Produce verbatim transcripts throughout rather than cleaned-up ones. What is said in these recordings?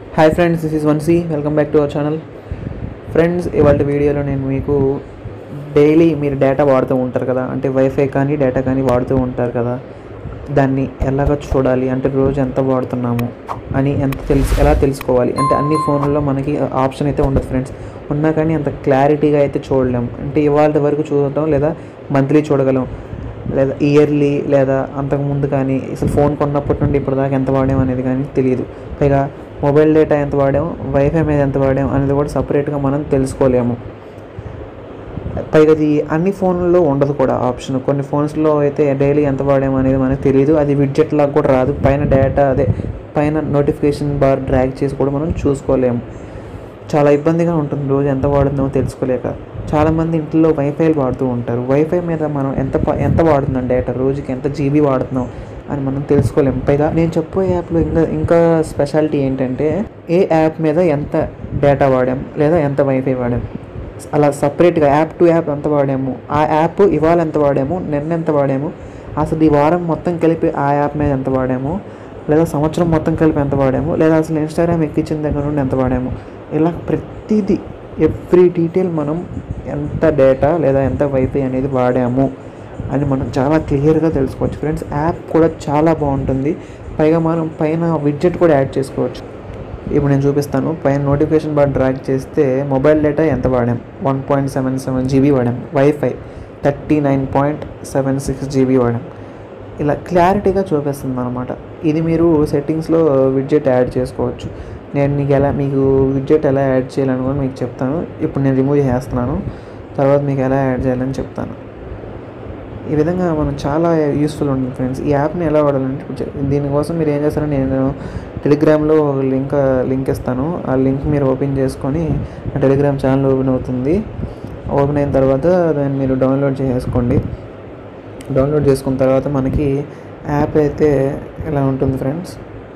Hi friends, this is వన్సీ. Welcome back to our channel. Friends, ఇవాళ వీడియోలో నేను మీకు డైలీ మీరు డేటా వాడుతూ ఉంటారు కదా, అంటే వైఫై కానీ డేటా కానీ వాడుతూ ఉంటారు కదా, దాన్ని ఎలాగ చూడాలి, అంటే రోజు ఎంత వాడుతున్నాము అని ఎంత తెలుసు ఎలా తెలుసుకోవాలి అంటే అన్ని ఫోన్లలో మనకి ఆప్షన్ అయితే ఉండదు ఫ్రెండ్స్. ఉన్నా కానీ అంత క్లారిటీగా అయితే చూడలేము. అంటే ఇవాళ వరకు చూడటం లేదా మంత్లీ చూడగలం, లేదా ఇయర్లీ, లేదా అంతకుముందు కానీ అసలు ఫోన్ కొన్నప్పటి నుండి ఇప్పటిదాకా ఎంత వాడాము అనేది కానీ తెలియదు. పైగా మొబైల్ డేటా ఎంత వాడాము, వైఫై మీద ఎంత వాడాము అనేది కూడా సపరేట్గా మనం తెలుసుకోలేము. పైగా అది అన్ని ఫోన్లలో ఉండదు కూడా ఆప్షన్. కొన్ని ఫోన్స్లో అయితే డైలీ ఎంత వాడాము అనేది మనకు తెలియదు. అది విడ్జెట్ లాగా కూడా రాదు. పైన డేటా అదే పైన నోటిఫికేషన్ బార్ డ్రాగ్ చేసి కూడా మనం చూసుకోలేము. చాలా ఇబ్బందిగా ఉంటుంది రోజు ఎంత వాడుతున్నామో తెలుసుకోలేక. చాలామంది ఇంట్లో వైఫైలు వాడుతూ ఉంటారు. వైఫై మీద మనం ఎంత ఎంత వాడుతున్నాం డేటా, రోజుకి ఎంత జీబీ వాడుతున్నాం అని మనం తెలుసుకోలేము. పైగా నేను చెప్పే యాప్లో ఇంకా ఇంకా స్పెషాలిటీ ఏంటంటే ఏ యాప్ మీద ఎంత డేటా వాడాం లేదా ఎంత వైఫై వాడాం అలా సపరేట్గా యాప్ టు యాప్ ఎంత వాడాము, ఆ యాప్ ఇవాళ ఎంత వాడాము, నిన్న ఎంత వాడాము, అసలు ఈ వారం మొత్తం కలిపి ఆ యాప్ మీద ఎంత వాడాము, లేదా సంవత్సరం మొత్తం కలిపి ఎంత వాడాము, లేదా అసలు ఇన్స్టాగ్రామ్ ఎక్కించిన దగ్గర నుండి ఎంత వాడాము, ఇలా ప్రతిదీ ఎవ్రీ డీటెయిల్ మనం ఎంత డేటా లేదా ఎంత వైఫై అనేది వాడాము అని మనం చాలా క్లియర్గా తెలుసుకోవచ్చు ఫ్రెండ్స్. యాప్ కూడా చాలా బాగుంటుంది. పైగా మనం పైన విడ్జెట్ కూడా యాడ్ చేసుకోవచ్చు. ఇప్పుడు నేను చూపిస్తాను. పైన నోటిఫికేషన్ బార్ డ్రాగ్ చేస్తే మొబైల్ డేటా ఎంత వాడాం, one point seven seven GB వాడాం. Wifi thirty nine point seven six GB వాడాం. ఇలా క్లారిటీగా చూపిస్తుంది అనమాట. ఇది మీరు సెట్టింగ్స్లో విడ్జెట్ యాడ్ చేసుకోవచ్చు. నేను మీకు ఎలా మీకు విడ్జెట్ ఎలా యాడ్ చేయాలని కూడా మీకు చెప్తాను. ఇప్పుడు నేను రిమూవ్ చేస్తున్నాను, తర్వాత మీకు ఎలా యాడ్ చేయాలని చెప్తాను. ఈ విధంగా మనం చాలా యూస్ఫుల్ ఉంటుంది ఫ్రెండ్స్. ఈ యాప్ని ఎలా వాడాలంటే దీనికోసం మీరు ఏం చేస్తారో నేను టెలిగ్రామ్లో లింక్ లింక్ ఇస్తాను. ఆ లింక్ మీరు ఓపెన్ చేసుకొని ఆ టెలిగ్రామ్ ఛానల్ ఓపెన్ అవుతుంది. ఓపెన్ అయిన తర్వాత దాన్ని మీరు డౌన్లోడ్ చేసుకోండి. డౌన్లోడ్ చేసుకున్న తర్వాత మనకి యాప్ అయితే ఇలా ఉంటుంది ఫ్రెండ్స్.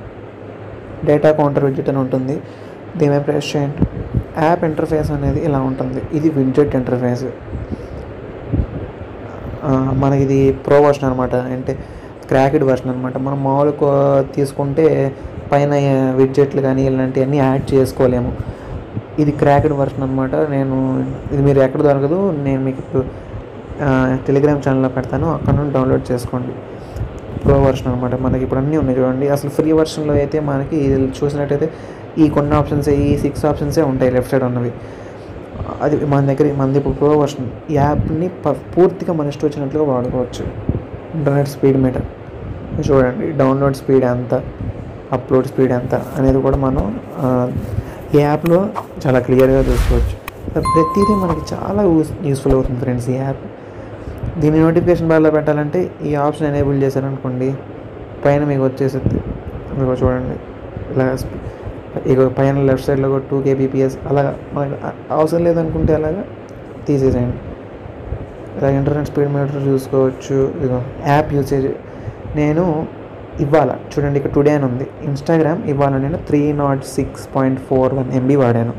డేటా కౌంటర్ విడ్జెట్ అని ఉంటుంది. దీని మీద ప్రెస్ చేయండి. యాప్ ఇంటర్ఫేస్ అనేది ఇలా ఉంటుంది. ఇది విడ్జెట్ ఇంటర్ఫేస్. మనకి ఇది ప్రో వర్షన్ అనమాట, అంటే క్రాక్డ్ వర్షన్ అనమాట. మనం మామూలుగా తీసుకుంటే పైన విడ్జెట్లు కానీ ఇలాంటివన్నీ యాడ్ చేసుకోలేము. ఇది క్రాక్డ్ వర్షన్ అనమాట. నేను ఇది మీరు ఎక్కడ దొరకదు, నేను మీకు ఇప్పుడు టెలిగ్రామ్ ఛానల్లో పెడతాను, అక్కడ నుండి డౌన్లోడ్ చేసుకోండి. ప్రో వర్షన్ అనమాట. మనకి ఇప్పుడు అన్నీ ఉన్నాయి చూడండి. అసలు ఫ్రీ వర్షన్లో అయితే మనకి చూసినట్టయితే ఈ కొన్ని ఆప్షన్స్, ఈ సిక్స్ ఆప్షన్సే ఉంటాయి లెఫ్ట్ సైడ్ ఉన్నవి. అది మన దగ్గర మనది ఇప్పుడు ప్రో వర్షన్. ఈ యాప్ని పూర్తిగా మన ఇష్టం వచ్చినట్లుగా వాడుకోవచ్చు. ఇంటర్నెట్ స్పీడ్ మీటర్ చూడండి, డౌన్లోడ్ స్పీడ్ ఎంత, అప్లోడ్ స్పీడ్ ఎంత అనేది కూడా మనం ఈ యాప్లో చాలా క్లియర్గా చూసుకోవచ్చు. ప్రతిదీ మనకి చాలా యూస్ యూస్ఫుల్ అవుతుంది ఫ్రెండ్స్ ఈ యాప్. దీన్ని నోటిఫికేషన్ బార్లో పెట్టాలంటే ఈ ఆప్షన్ ఎనేబుల్ చేశారనుకోండి, పైన మీకు వచ్చేసింది. మీకు చూడండి ఇలా ఇక పైన లెఫ్ట్ సైడ్లో కూడా టూ కేబీపీఎస్ అలాగా. మనకు అవసరం లేదనుకుంటే అలాగా తీసేసేయండి. ఇలా ఇంటర్నెట్ స్పీడ్ మీటర్ చూసుకోవచ్చు. ఇక యాప్ యూసేజ్ నేను ఇవాళ చూడండి, ఇక్కడ టుడే అని ఉంది. ఇన్స్టాగ్రామ్ ఇవాళ నేను three nought six point four one MB వాడాను.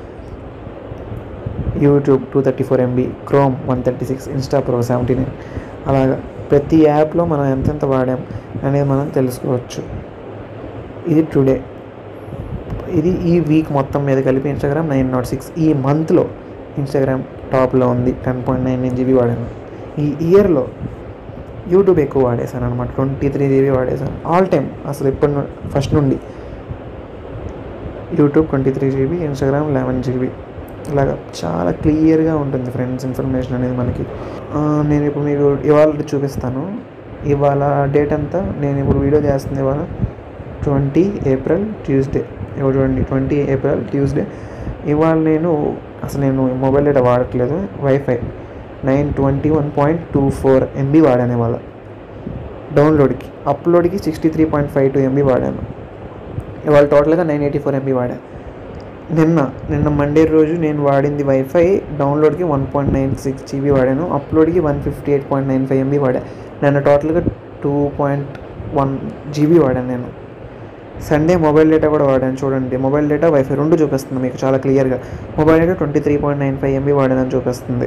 YouTube two thirty four MB, Chrome one thirty six, Insta Pro seventy nine. అలాగా ప్రతి యాప్లో మనం ఎంతెంత వాడాం అనేది మనం తెలుసుకోవచ్చు. ఇది టుడే. ఇది ఈ వీక్ మొత్తం మీద కలిపి ఇన్స్టాగ్రామ్ నైన్ నాట్ సిక్స్. ఈ మంత్లో ఇన్స్టాగ్రామ్ టాప్లో ఉంది, ten point nine nine GB వాడాను. ఈ ఇయర్లో యూట్యూబ్ ఎక్కువ వాడేశాను అనమాట, ట్వంటీ త్రీ జీబీ వాడేశాను ఆల్ టైమ్. అసలు ఇప్పటి నుండి ఫస్ట్ నుండి YouTube twenty three GB, Instagram eleven GB. ఇలాగా చాలా క్లియర్గా ఉంటుంది ఫ్రెండ్స్ ఇన్ఫర్మేషన్ అనేది మనకి. నేను ఇప్పుడు మీకు ఇవాళ చూపిస్తాను. ఇవాళ డేట్ అంతా నేను ఇప్పుడు వీడియో చేస్తుంది ఇవాళ ట్వంటీ ఏప్రిల్ ట్యూస్డే. ఇవాళ చూడండి, ట్వంటీ ఏప్రిల్ ట్యూస్డే. ఇవాళ నేను అసలు నేను మొబైల్ డేటా వాడట్లేదు. Wifi nine twenty one point two four MB వాడాను ఇవాళ డౌన్లోడ్కి. అప్లోడ్కి sixty three point five two MB వాడాను. ఇవాళ టోటల్గా నైన్ ఎయిటీ ఫోర్ ఎంబీ వాడాను. నిన్న నిన్న మండే రోజు నేను వాడింది వైఫై డౌన్లోడ్కి one point nine six GB వాడాను. అప్లోడ్కి one fifty eight point nine five MB వాడాను. నిన్న టోటల్గా టూ పాయింట్ వన్ జీబీ వాడాను నేను. సండే మొబైల్ డేటా కూడా వాడాను. చూడండి, మొబైల్ డేటా వైఫై రెండు చూపిస్తుంది మీకు చాలా క్లియర్గా. Mobile data twenty three point nine five MB వాడానని చూపిస్తుంది.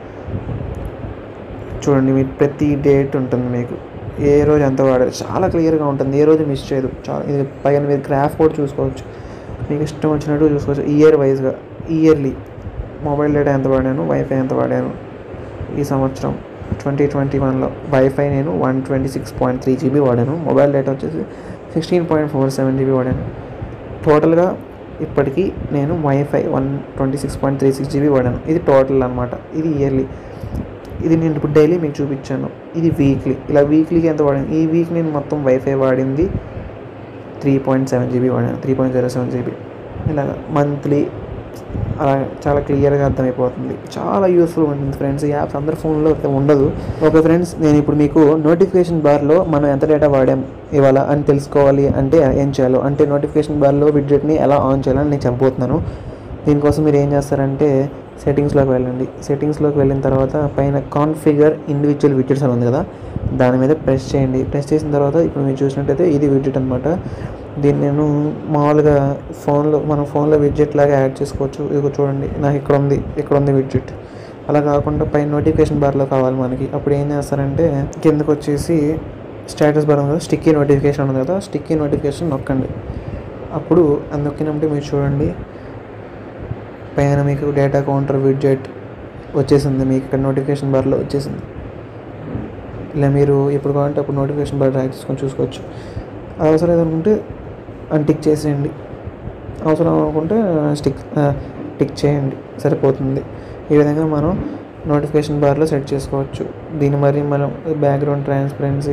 చూడండి, మీకు ప్రతి డేట్ ఉంటుంది. మీకు ఏ రోజు ఎంత వాడారు చాలా క్లియర్గా ఉంటుంది. ఏ రోజు మిస్ చేయదు. చాలా ఇది పైన మీరు గ్రాఫ్ కూడా చూసుకోవచ్చు. మీకు ఇష్టం వచ్చినట్టు చూసుకోవచ్చు. ఇయర్ వైజ్గా ఇయర్లీ మొబైల్ డేటా ఎంత వాడాను, వైఫై ఎంత వాడాను ఈ సంవత్సరం ట్వంటీ ట్వంటీ వన్లో వైఫై నేను one twenty six point three GB వాడాను. మొబైల్ డేటా వచ్చేసి sixteen point four seven GB వాడాను. టోటల్గా ఇప్పటికీ నేను wifi one twenty six point three six GB వాడాను. ఇది టోటల్ అనమాట. ఇది ఇయర్లీ. ఇది నేను ఇప్పుడు డైలీ మీకు చూపించాను. ఇది వీక్లీ. ఇలా వీక్లీకి ఎంత వాడాను, ఈ వీక్ నేను మొత్తం వైఫై వాడింది త్రీ పాయింట్ సెవెన్ జీబీ వాడాను, three point zero seven GB. ఇలాగ మంత్లీ అలా చాలా క్లియర్గా అర్థమైపోతుంది. చాలా యూస్ఫుల్ ఉంటుంది ఫ్రెండ్స్. ఈ యాప్స్ అందరి ఫోన్లో ఉండదు. ఓకే ఫ్రెండ్స్, నేను ఇప్పుడు మీకు నోటిఫికేషన్ బార్లో మనం ఎంత డేటా వాడాం ఇవాళ అని తెలుసుకోవాలి అంటే ఏం చేయాలో, అంటే నోటిఫికేషన్ బార్లో విడ్జెట్ని ఎలా ఆన్ చేయాలని నేను చెప్పబోతున్నాను. దీనికోసం మీరు ఏం చేస్తారంటే సెట్టింగ్స్లోకి వెళ్ళండి. సెట్టింగ్స్లోకి వెళ్ళిన తర్వాత పైన కాన్ఫిగర్ ఇండివిజువల్ విడ్జెట్స్ అని ఉంది కదా, దాని మీద ప్రెస్ చేయండి. ప్రెస్ చేసిన తర్వాత ఇప్పుడు మీరు చూసినట్టయితే ఇది విడ్జెట్ అనమాట. దీన్ని నేను మామూలుగా ఫోన్లో మనం ఫోన్లో విడ్జెట్ లాగా యాడ్ చేసుకోవచ్చు. ఇదిగో చూడండి, నాకు ఇక్కడ ఉంది ఇక్కడ ఉంది విడ్జెట్. అలా కాకుండా పైన నోటిఫికేషన్ బార్లో కావాలి మనకి. అప్పుడు ఏం చేస్తారంటే కిందకు వచ్చేసి స్టేటస్ బార్ ఉంది కదా, స్టిక్కీ నోటిఫికేషన్ ఉంది కదా, స్టిక్కీ నోటిఫికేషన్ నొక్కండి. అప్పుడు అది నొక్కినప్పుడు మీరు చూడండి పైన మీకు డేటా కౌంటర్ విడ్జెట్ వచ్చేసింది. మీకు ఇక్కడ నోటిఫికేషన్ బార్లో వచ్చేసింది. ఇలా మీరు ఎప్పుడు కావాలంటే అప్పుడు నోటిఫికేషన్ బార్ డ్రాగ్ చేసుకొని చూసుకోవచ్చు. అవసరం ఏదనుకుంటే టిక్ చేసేయండి, అవసరం అనుకుంటే స్టిక్ టిక్ చేయండి, సరిపోతుంది. ఈ విధంగా మనం నోటిఫికేషన్ బార్లో సెట్ చేసుకోవచ్చు. దీన్ని మరి మనం బ్యాక్గ్రౌండ్ ట్రాన్స్పరెన్సీ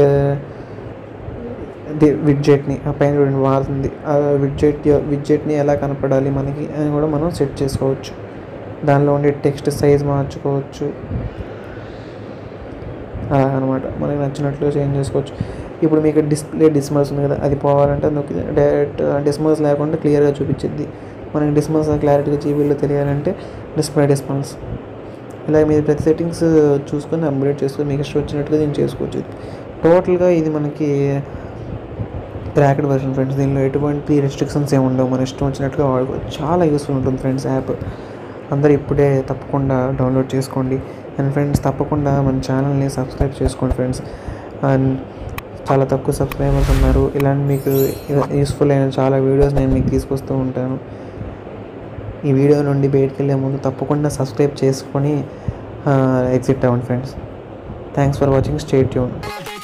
విడ్జెట్ని ఆ పైన చూడండి వాడుతుంది. ఆ విడ్జెట్ విడ్జెట్ని ఎలా కనపడాలి మనకి అని కూడా మనం సెట్ చేసుకోవచ్చు. దానిలో ఉండే టెక్స్ట్ సైజ్ మార్చుకోవచ్చు. అలా అనమాట మనకి నచ్చినట్లు చేంజ్ చేసుకోవచ్చు. ఇప్పుడు మీకు డిస్ప్లే డిస్మల్స్ ఉంది కదా, అది పోవాలంటే నొక్కి డైరెక్ట్ డిస్మల్స్ లేకుండా క్లియర్గా చూపించింది. మనకి డిస్మల్స్ క్లారిటీగా జీబీలో తెలియాలంటే డిస్ప్లే డిస్మల్స్. ఇలా మీరు ప్రతి సెట్టింగ్స్ చూసుకొని అప్డేట్ చేసుకొని మీకు ఇష్టం వచ్చినట్టుగా దీన్ని చేసుకోవచ్చు. టోటల్గా ఇది మనకి క్రాక్డ్ వర్షన్ ఫ్రెండ్స్. దీనిలో ఎటువంటి రెస్ట్రిక్షన్స్ ఏమి ఉండవు, మన ఇష్టం వచ్చినట్టుగా వాడుకోవచ్చు. చాలా యూస్ఫుల్ ఉంటుంది ఫ్రెండ్స్ యాప్. అందరూ ఇప్పుడే తప్పకుండా డౌన్లోడ్ చేసుకోండి. అండ్ ఫ్రెండ్స్ తప్పకుండా మన ఛానల్ని సబ్స్క్రైబ్ చేసుకోండి ఫ్రెండ్స్. అండ్ చాలా తక్కువ సబ్స్క్రైబర్స్ ఉన్నారు. ఇలాంటి మీకు యూస్ఫుల్ అయిన చాలా వీడియోస్ నేను మీకు తీసుకొస్తూ ఉంటాను. ఈ వీడియో నుండి బయటకు వెళ్ళే ముందు తప్పకుండా సబ్స్క్రైబ్ చేసుకొని ఎగ్జిట్ అవ్వండి friends. Thanks for watching. Stay tune.